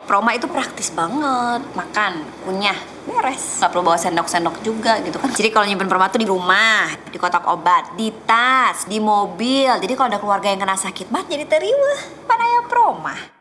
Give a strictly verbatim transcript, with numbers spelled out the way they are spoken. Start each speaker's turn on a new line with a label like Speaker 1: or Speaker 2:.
Speaker 1: Proma itu praktis banget, makan, kunyah, beres. Gak perlu bawa sendok-sendok juga gitu kan. Jadi kalau nyimpen Proma tuh di rumah, di kotak obat, di tas, di mobil. Jadi kalau ada keluarga yang kena sakit mah jadi teriweuh. Pan aya Proma.